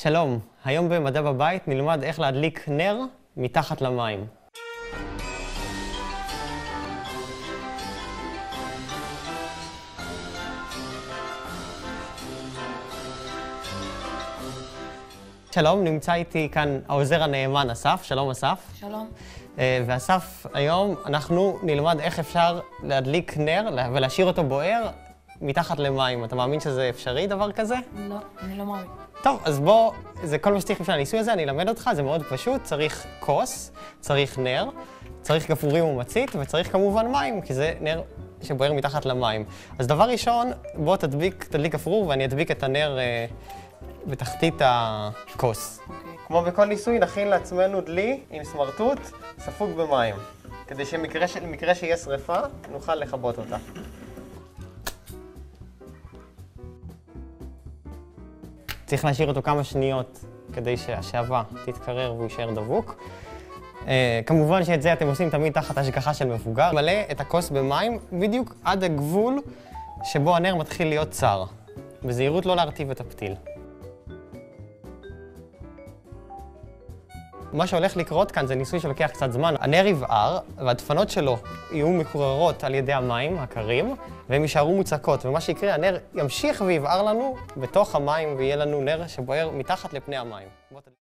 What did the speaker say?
שלום, היום במדע בבית נלמד איך להדליק נר מתחת למים. שלום, נמצא איתי כאן העוזר הנאמן אסף. שלום אסף. שלום. ואסף, היום אנחנו נלמד איך אפשר להדליק נר ולהשאיר אותו בוער מתחת למים. אתה מאמין שזה אפשרי, דבר כזה? לא, אני לא מאמין. טוב, אז בוא, זה כל מה שצריך בשביל הניסוי הזה, אני אלמד אותך, זה מאוד פשוט. צריך כוס, צריך נר, צריך גפרורים ומצית, וצריך כמובן מים, כי זה נר שבוער מתחת למים. אז דבר ראשון, בוא תדליק גפרור ואני אדביק את הנר בתחתית הכוס. כמו בכל ניסוי, נכין לעצמנו דלי עם סמרטוט ספוג במים, כדי שמקרה שיהיה שריפה, נוכל לכבות אותה. צריך להשאיר אותו כמה שניות כדי שהשעווה תתקרר והוא יישאר דבוק. כמובן שאת זה אתם עושים תמיד תחת השגחה של מבוגר. מלא את הכוס במים בדיוק עד הגבול שבו הנר מתחיל להיות צר. בזהירות לא להרטיב את הפתיל. מה שהולך לקרות כאן זה ניסוי שלוקח קצת זמן. הנר יבער והדפנות שלו יהיו מקוררות על ידי המים הקרים והם יישארו מוצקות, ומה שיקרה, הנר ימשיך ויבער לנו בתוך המים ויהיה לנו נר שבוער מתחת לפני המים.